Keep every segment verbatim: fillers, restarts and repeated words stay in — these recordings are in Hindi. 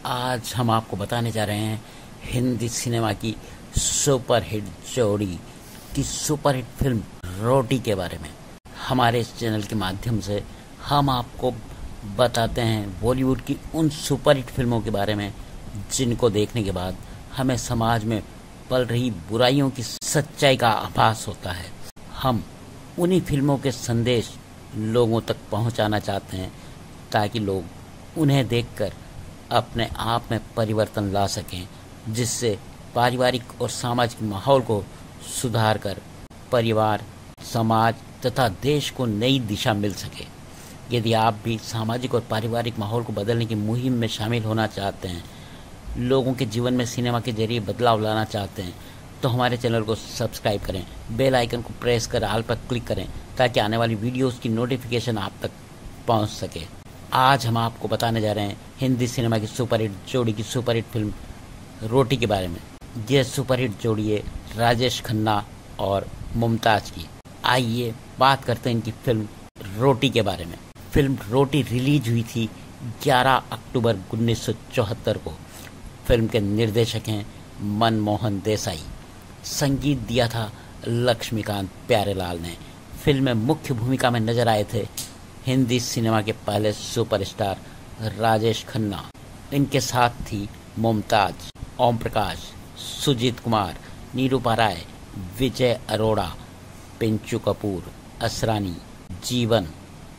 आज हम आपको बताने जा रहे हैं हिंदी सिनेमा की सुपरहिट जोड़ी की सुपरहिट फिल्म रोटी के बारे में। हमारे इस चैनल के माध्यम से हम आपको बताते हैं बॉलीवुड की उन सुपरहिट फिल्मों के बारे में जिनको देखने के बाद हमें समाज में पल रही बुराइयों की सच्चाई का आभास होता है। हम उन्हीं फिल्मों के संदेश लोगों तक पहुंचाना चाहते हैं ताकि लोग उन्हें देखकर अपने आप में परिवर्तन ला सकें, जिससे पारिवारिक और सामाजिक माहौल को सुधार कर परिवार, समाज तथा देश को नई दिशा मिल सके। यदि आप भी सामाजिक और पारिवारिक माहौल को बदलने की मुहिम में शामिल होना चाहते हैं, लोगों के जीवन में सिनेमा के जरिए बदलाव लाना चाहते हैं, तो हमारे चैनल को सब्सक्राइब करें, बेल आइकन को प्रेस कर ऑल पर क्लिक करें ताकि आने वाली वीडियोस की नोटिफिकेशन आप तक पहुंच सके। आज हम आपको बताने जा रहे हैं हिंदी सिनेमा की सुपरहिट जोड़ी की सुपरहिट फिल्म रोटी के बारे में। यह सुपरहिट जोड़ी है राजेश खन्ना और मुमताज की। आइए बात करते हैं इनकी फिल्म रोटी के बारे में। फिल्म रोटी रिलीज हुई थी ग्यारह अक्टूबर उन्नीस सौ चौहत्तर को। फिल्म के निर्देशक हैं मनमोहन देसाई। संगीत दिया था लक्ष्मीकांत प्यारेलाल ने। फिल्म में मुख्य भूमिका में नजर आए थे हिंदी सिनेमा के पहले सुपरस्टार राजेश खन्ना। इनके साथ थी मुमताज, ओम प्रकाश, सुजीत कुमार, निरूपा राय, विजय अरोड़ा, पिंचू कपूर, असरानी, जीवन,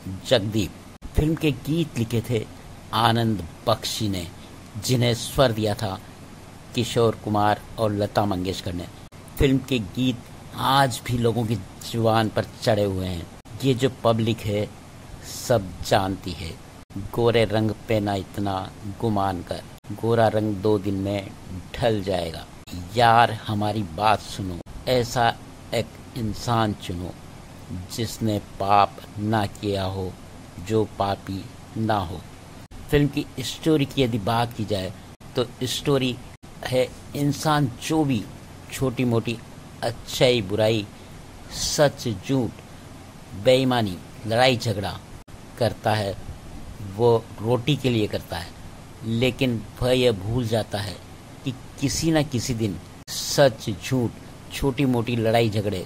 जगदीप। फिल्म के गीत लिखे थे आनंद बख्शी ने, जिन्हें स्वर दिया था किशोर कुमार और लता मंगेशकर ने। फिल्म के गीत आज भी लोगों की जुबान पर चढ़े हुए हैं। ये जो पब्लिक है सब जानती है। गोरे रंग पे ना इतना गुमान कर, गोरा रंग दो दिन में ढल जाएगा। यार हमारी बात सुनो, ऐसा एक इंसान चुनो जिसने पाप ना किया हो, जो पापी ना हो। फिल्म की स्टोरी की यदि बात की जाए तो स्टोरी है इंसान जो भी छोटी मोटी अच्छाई बुराई, सच झूठ, बेईमानी, लड़ाई झगड़ा करता है, वो रोटी के लिए करता है। लेकिन वह यह भूल जाता है कि किसी न किसी दिन सच झूठ, छोटी मोटी लड़ाई झगड़े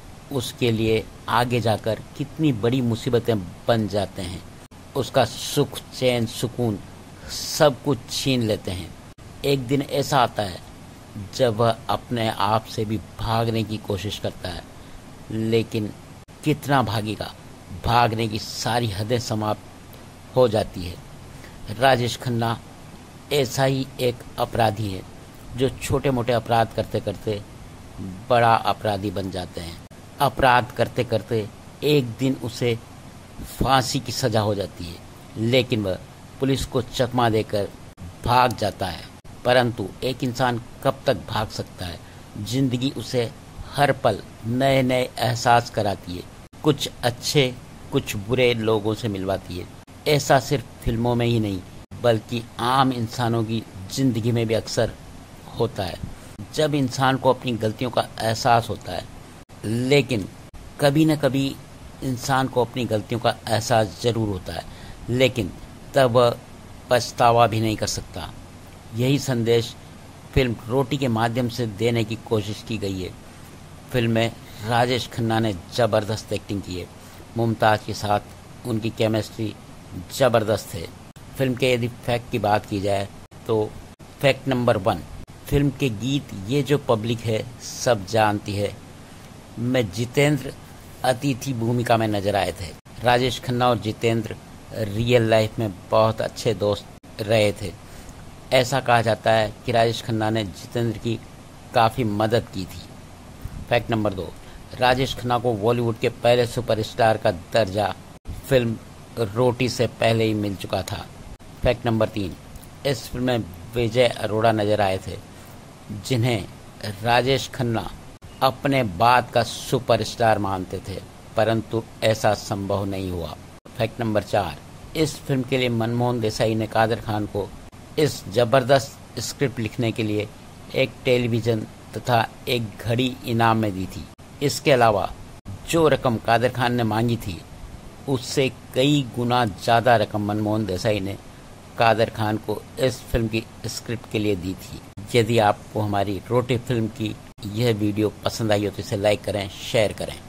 उसके लिए आगे जाकर कितनी बड़ी मुसीबतें बन जाते हैं। उसका सुख, चैन, सुकून सब कुछ छीन लेते हैं। एक दिन ऐसा आता है जब वह अपने आप से भी भागने की कोशिश करता है, लेकिन कितना भागेगा, भागने की सारी हदें समाप्त हो जाती है। राजेश खन्ना ऐसा ही एक अपराधी है जो छोटे मोटे अपराध करते करते बड़ा अपराधी बन जाते हैं। अपराध करते करते एक दिन उसे फांसी की सजा हो जाती है, लेकिन वह पुलिस को चकमा देकर भाग जाता है। परंतु एक इंसान कब तक भाग सकता है? जिंदगी उसे हर पल नए नए एहसास कराती है, कुछ अच्छे कुछ बुरे लोगों से मिलवाती है। ऐसा सिर्फ फिल्मों में ही नहीं बल्कि आम इंसानों की जिंदगी में भी अक्सर होता है। जब इंसान को अपनी गलतियों का एहसास होता है, लेकिन कभी न कभी इंसान को अपनी गलतियों का एहसास जरूर होता है, लेकिन तब वह पछतावा भी नहीं कर सकता। यही संदेश फिल्म रोटी के माध्यम से देने की कोशिश की गई है। फिल्म में राजेश खन्ना ने ज़बरदस्त एक्टिंग की है। मुमताज के साथ उनकी केमिस्ट्री ज़बरदस्त है। फिल्म के यदि फैक्ट की बात की जाए तो फैक्ट नंबर वन, फिल्म के गीत ये जो पब्लिक है सब जानती है में जितेंद्र अतिथि भूमिका में नजर आए थे। राजेश खन्ना और जितेंद्र रियल लाइफ में बहुत अच्छे दोस्त रहे थे। ऐसा कहा जाता है कि राजेश खन्ना ने जितेंद्र की काफ़ी मदद की थी। फैक्ट नंबर दो, राजेश खन्ना को बॉलीवुड के पहले सुपरस्टार का दर्जा फिल्म रोटी से पहले ही मिल चुका था। फैक्ट नंबर तीन, इस फिल्म में विजय अरोड़ा नजर आए थे, जिन्हें राजेश खन्ना अपने बाद का सुपरस्टार मानते थे, परंतु ऐसा संभव नहीं हुआ। फैक्ट नंबर चार, इस फिल्म के लिए मनमोहन देसाई ने कादर खान को इस जबरदस्त स्क्रिप्ट लिखने के लिए एक टेलीविज़न तथा एक घड़ी इनाम में दी थी। इसके अलावा जो रकम कादर खान ने मांगी थी, उससे कई गुना ज़्यादा रकम मनमोहन देसाई ने कादर खान को इस फिल्म की स्क्रिप्ट के लिए दी थी। यदि आपको हमारी रोटी फिल्म की यह वीडियो पसंद आई हो तो इसे लाइक करें, शेयर करें।